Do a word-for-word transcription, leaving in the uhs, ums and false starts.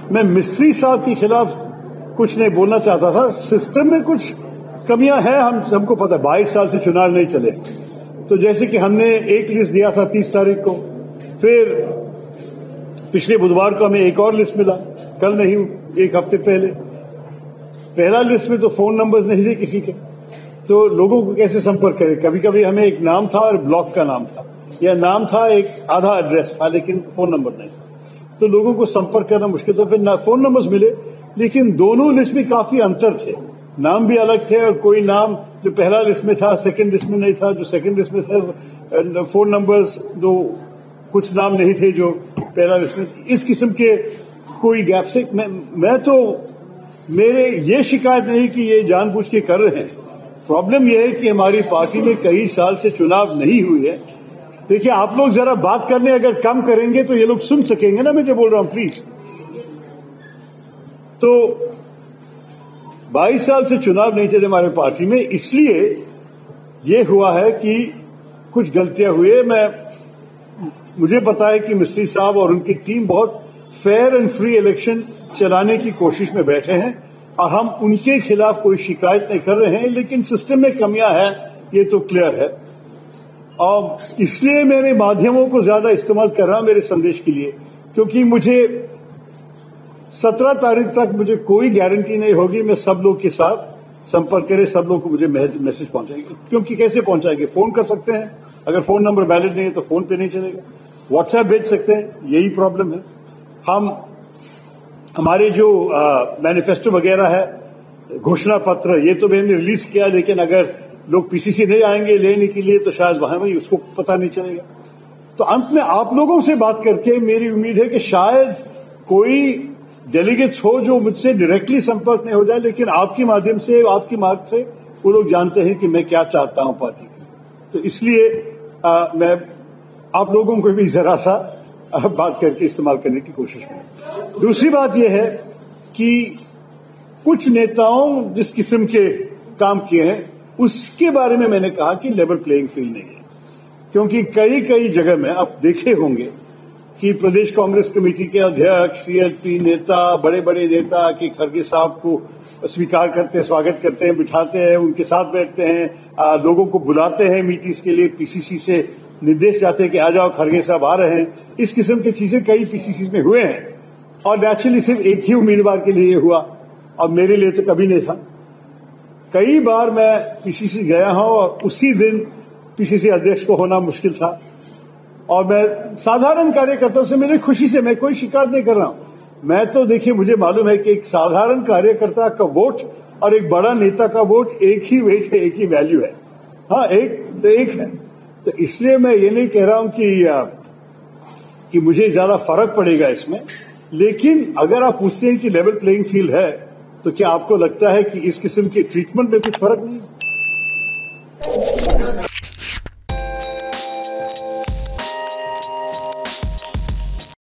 मैं मिस्त्री साहब के खिलाफ कुछ नहीं बोलना चाहता था। सिस्टम में कुछ कमियां हैं, हम सबको पता है। बाईस साल से चुनाव नहीं चले, तो जैसे कि हमने एक लिस्ट दिया था तीस तारीख को, फिर पिछले बुधवार को हमें एक और लिस्ट मिला, कल नहीं एक हफ्ते पहले। पहला लिस्ट में तो फोन नंबर्स नहीं थे किसी के, तो लोगों को कैसे संपर्क करें। कभी कभी हमें एक नाम था और ब्लॉक का नाम था, या नाम था एक आधा एड्रेस था लेकिन फोन नंबर नहीं था, तो लोगों को संपर्क करना मुश्किल था। फिर फोन नंबर्स मिले, लेकिन दोनों लिस्ट में काफी अंतर थे, नाम भी अलग थे, और कोई नाम जो पहला लिस्ट में था सेकंड लिस्ट में नहीं था, जो सेकंड लिस्ट में था फोन नंबर्स दो कुछ नाम नहीं थे जो पहला लिस्ट में। इस किस्म के कोई गैप से मैं, मैं तो मेरे ये शिकायत नहीं कि ये जानबूझ के कर रहे हैं। प्रॉब्लम यह है कि हमारी पार्टी में कई साल से चुनाव नहीं हुई है। देखिए, आप लोग जरा बात करने अगर कम करेंगे तो ये लोग सुन सकेंगे ना मैं जो बोल रहा हूं, प्लीज। तो बाईस साल से चुनाव नहीं चले हमारे पार्टी में, इसलिए ये हुआ है कि कुछ गलतियां हुई। मैं मुझे पता है कि मिस्त्री साहब और उनकी टीम बहुत फेयर एंड फ्री इलेक्शन चलाने की कोशिश में बैठे हैं, और हम उनके खिलाफ कोई शिकायत नहीं कर रहे हैं, लेकिन सिस्टम में कमियां हैं, ये तो क्लियर है। और इसलिए मैं माध्यमों को ज्यादा इस्तेमाल कर रहा हूं मेरे संदेश के लिए, क्योंकि मुझे सत्रह तारीख तक मुझे कोई गारंटी नहीं होगी मैं सब लोग के साथ संपर्क करें, सब लोग को मुझे मैसेज पहुंचाएंगे। क्योंकि कैसे पहुंचाएंगे? फोन कर सकते हैं, अगर फोन नंबर वैलिड नहीं है तो फोन पे नहीं चलेगा। व्हाट्सएप भेज सकते हैं, यही प्रॉब्लम है। हम हमारे जो मैनिफेस्टो वगैरह है, घोषणा पत्र, ये तो मैंने रिलीज किया, लेकिन अगर लोग पीसीसी नहीं आएंगे लेने के लिए तो शायद वहां भी उसको पता नहीं चलेगा। तो अंत में आप लोगों से बात करके मेरी उम्मीद है कि शायद कोई डेलीगेट्स हो जो मुझसे डायरेक्टली संपर्क नहीं हो जाए, लेकिन आपके माध्यम से, आपकी मार्ग से वो लोग जानते हैं कि मैं क्या चाहता हूं पार्टी के लिए। तो इसलिए आ, मैं आप लोगों को भी जरा सा बात करके इस्तेमाल करने की कोशिश में। दूसरी बात यह है कि कुछ नेताओं जिस किस्म के काम किए हैं उसके बारे में मैंने कहा कि लेवल प्लेइंग फील्ड नहीं है, क्योंकि कई कई जगह में आप देखे होंगे कि प्रदेश कांग्रेस कमेटी के अध्यक्ष, सीएलपी नेता, बड़े बड़े नेता कि खड़गे साहब को स्वीकार करते हैं, स्वागत करते हैं, बिठाते हैं, उनके साथ बैठते हैं, आ, लोगों को बुलाते हैं मीटिंग्स के लिए, पीसीसी से निर्देश जाते हैं कि आ जाओ खड़गे साहब आ रहे हैं। इस किस्म की चीजें कई पीसीसी में हुए हैं, और नेचुरली सिर्फ एक ही उम्मीदवार के लिए हुआ, और मेरे लिए तो कभी नहीं था। कई बार मैं पीसीसी गया हूं और उसी दिन पीसीसी अध्यक्ष को होना मुश्किल था, और मैं साधारण कार्यकर्ताओं से मेरी खुशी से, मैं कोई शिकायत नहीं कर रहा हूं। मैं तो देखिए, मुझे मालूम है कि एक साधारण कार्यकर्ता का वोट और एक बड़ा नेता का वोट एक ही वेट है, एक ही वैल्यू है। हाँ, एक तो एक है। तो इसलिए मैं ये नहीं कह रहा हूं कि कि मुझे ज्यादा फर्क पड़ेगा इसमें, लेकिन अगर आप पूछते हैं कि लेवल प्लेइंग फील्ड है, तो क्या आपको लगता है कि इस किस्म के ट्रीटमेंट में कुछ फर्क नहीं है?